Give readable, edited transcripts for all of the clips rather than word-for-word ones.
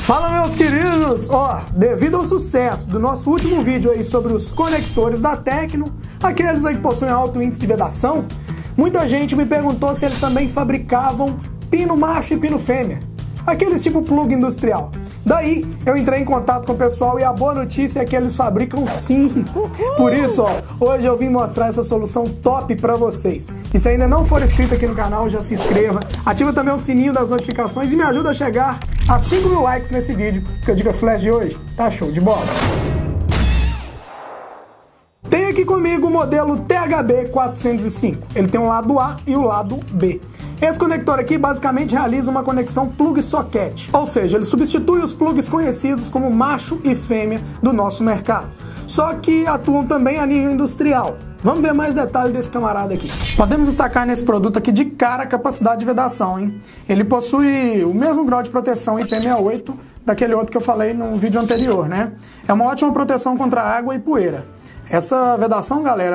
Fala, meus queridos! Devido ao sucesso do nosso último vídeo aí sobre os conectores da Tecno, aqueles aí que possuem alto índice de vedação, muita gente me perguntou se eles também fabricavam pino macho e pino fêmea, aqueles tipo plug industrial. Daí eu entrei em contato com o pessoal e a boa notícia é que eles fabricam sim. Por isso, hoje eu vim mostrar essa solução top pra vocês. E se ainda não for inscrito aqui no canal, já se inscreva, ativa também o sininho das notificações e me ajuda a chegar a 5.000 likes nesse vídeo, porque o Dicas Flash de hoje tá show de bola. Tem aqui comigo o modelo THB405. Ele tem o lado A e o lado B. Esse conector aqui basicamente realiza uma conexão plug-socket, ou seja, ele substitui os plugs conhecidos como macho e fêmea do nosso mercado, só que atuam também a nível industrial. Vamos ver mais detalhes desse camarada aqui. Podemos destacar nesse produto aqui de cara a capacidade de vedação, hein? Ele possui o mesmo grau de proteção IP68 daquele outro que eu falei no vídeo anterior, né? É uma ótima proteção contra água e poeira. Essa vedação, galera,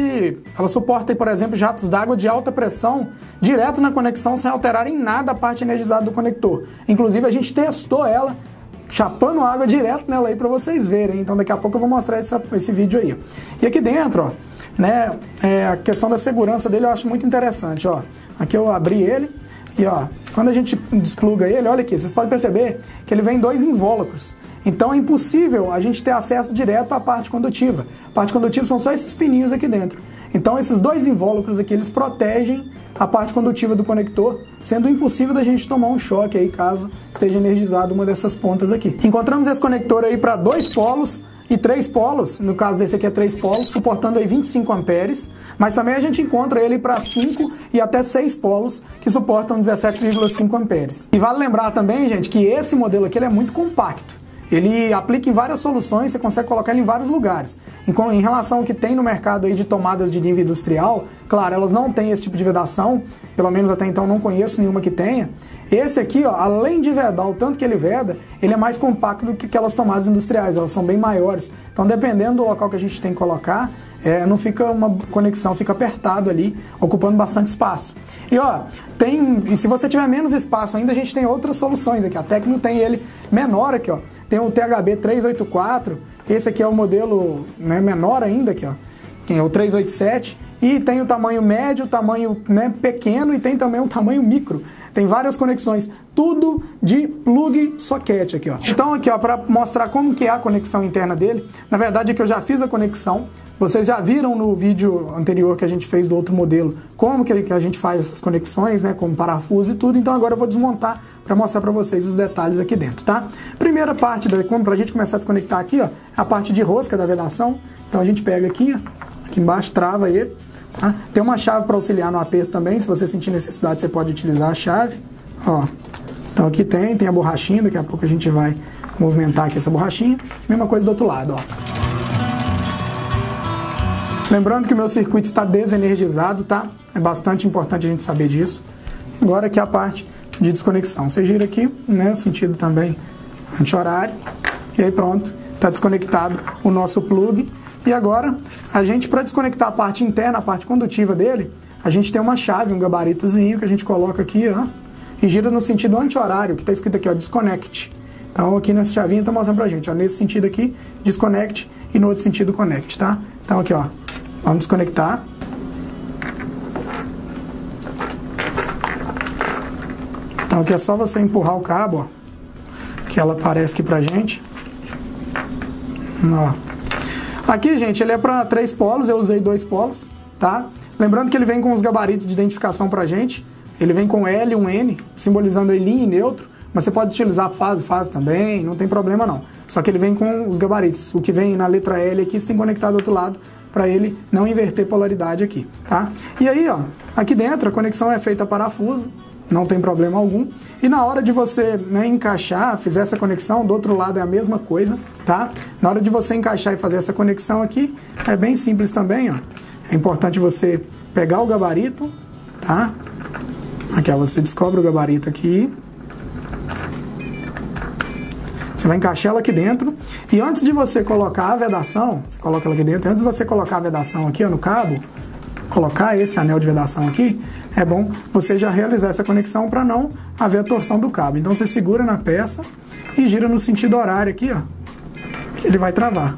ela suporta, por exemplo, jatos d'água de alta pressão direto na conexão sem alterar em nada a parte energizada do conector. Inclusive, a gente testou ela chapando água direto nela aí para vocês verem. Então, daqui a pouco eu vou mostrar esse vídeo aí. E aqui dentro, né, a questão da segurança dele eu acho muito interessante, ó. Aqui eu abri ele e, ó, quando a gente despluga ele, olha aqui, vocês podem perceber que ele vem em dois invólucros. Então é impossível a gente ter acesso direto à parte condutiva. A parte condutiva são só esses pininhos aqui dentro. Então esses dois invólucros aqui, eles protegem a parte condutiva do conector, sendo impossível da gente tomar um choque aí caso esteja energizado uma dessas pontas aqui. Encontramos esse conector aí para 2 polos e 3 polos, no caso desse aqui é 3 polos, suportando aí 25 amperes, mas também a gente encontra ele para 5 e até 6 polos, que suportam 17,5 amperes. E vale lembrar também, gente, que esse modelo aqui ele é muito compacto. Ele aplica em várias soluções, você consegue colocar ele em vários lugares. Em relação ao que tem no mercado aí de tomadas de nível industrial, claro, elas não têm esse tipo de vedação, pelo menos até então não conheço nenhuma que tenha. Esse aqui, ó, além de vedar o tanto que ele veda, ele é mais compacto do que aquelas tomadas industriais, elas são bem maiores. Então, dependendo do local que a gente tem que colocar, não fica uma conexão, fica apertado ali, ocupando bastante espaço. E ó, e se você tiver menos espaço ainda, a gente tem outras soluções aqui. A Tecno tem ele menor aqui, ó. Tem o THB384, esse aqui é o modelo, né, menor ainda aqui, ó. Tem o 387 e tem o tamanho médio, o tamanho, né, pequeno e tem também o tamanho micro. Tem várias conexões, tudo de plug socket aqui, ó. Então aqui, ó, para mostrar como que é a conexão interna dele, na verdade é que eu já fiz a conexão. Vocês já viram no vídeo anterior que a gente fez do outro modelo como que a gente faz essas conexões, né, com parafuso e tudo. Então agora eu vou desmontar para mostrar para vocês os detalhes aqui dentro, tá? Primeira parte, para a gente começar a desconectar aqui, ó, a parte de rosca da vedação. Então a gente pega aqui, ó, aqui embaixo, trava ele, tá? Tem uma chave para auxiliar no aperto também, se você sentir necessidade você pode utilizar a chave, ó. Então aqui tem a borrachinha, daqui a pouco a gente vai movimentar aqui essa borrachinha. Mesma coisa do outro lado, ó. Lembrando que o meu circuito está desenergizado, tá? É bastante importante a gente saber disso. Agora aqui a parte de desconexão. Você gira aqui, né? No sentido também anti-horário. E aí pronto, está desconectado o nosso plug. E agora, a gente, para desconectar a parte interna, a parte condutiva dele, a gente tem uma chave, um gabaritozinho que a gente coloca aqui, ó. E gira no sentido anti-horário, que está escrito aqui, ó, disconnect. Então aqui nessa chavinha está mostrando pra gente, ó. Nesse sentido aqui, disconnect e no outro sentido connect, tá? Então aqui, ó. Vamos desconectar. Então aqui é só você empurrar o cabo, ó, que ela aparece aqui pra gente. Ó. Aqui, gente, ele é para 3 polos, eu usei 2 polos, tá? Lembrando que ele vem com os gabaritos de identificação pra gente. Ele vem com L e um N, simbolizando ele em neutro, mas você pode utilizar fase também, não tem problema não. Só que ele vem com os gabaritos. O que vem na letra L aqui, você tem que conectar do outro lado, para ele não inverter polaridade aqui, tá? E aí, ó, aqui dentro a conexão é feita a parafuso, não tem problema algum. E na hora de você, né, encaixar, fizer essa conexão, do outro lado é a mesma coisa, tá? Na hora de você encaixar e fazer essa conexão aqui, é bem simples também, ó. É importante você pegar o gabarito, tá? Aqui, ó, você descobre o gabarito aqui. Você vai encaixar ela aqui dentro e antes de você colocar a vedação, você coloca ela aqui dentro, antes de você colocar a vedação aqui, ó, no cabo, colocar esse anel de vedação aqui, é bom você já realizar essa conexão para não haver a torção do cabo. Então você segura na peça e gira no sentido horário aqui, ó, que ele vai travar.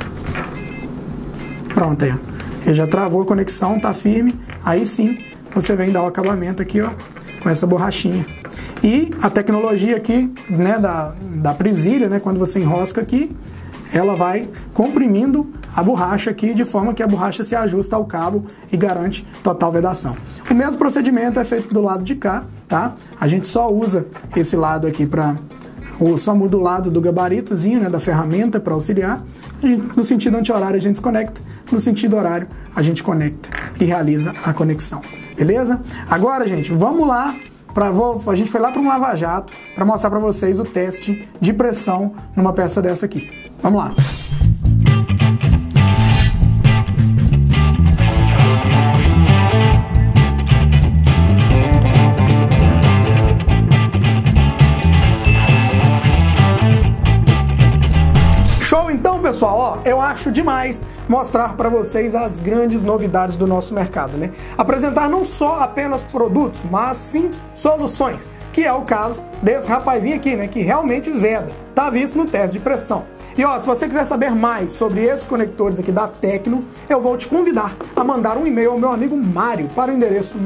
Pronto, aí, ó. Ele já travou a conexão, tá firme. Aí sim, você vem dar o acabamento aqui, ó, com essa borrachinha. E a tecnologia aqui, né, da presilha, né, quando você enrosca aqui, ela vai comprimindo a borracha aqui de forma que a borracha se ajusta ao cabo e garante total vedação. O mesmo procedimento é feito do lado de cá, tá? A gente só usa esse lado aqui só muda o lado do gabaritozinho, né, da ferramenta para auxiliar. No sentido anti-horário a gente desconecta, no sentido horário a gente conecta e realiza a conexão. Beleza? Agora, gente, vamos lá. A gente foi lá para um lava-jato para mostrar para vocês o teste de pressão numa peça dessa aqui. Vamos lá. Show então, pessoal, ó, eu acho demais mostrar para vocês as grandes novidades do nosso mercado, né? Apresentar não só apenas produtos, mas sim soluções, que é o caso desse rapazinho aqui, né, que realmente veda, tá visto no teste de pressão. E ó, se você quiser saber mais sobre esses conectores aqui da Tecno, eu vou te convidar a mandar um e-mail ao meu amigo Mário para o endereço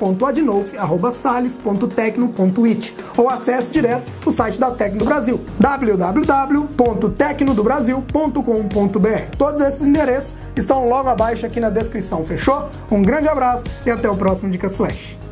mario.adinolfi@sales.tecno.it ou acesse direto o site da Tecno do Brasil, www.tecnodobrasil.com.br. Todos esses endereços estão logo abaixo aqui na descrição, fechou? Um grande abraço e até o próximo Dicas Flash.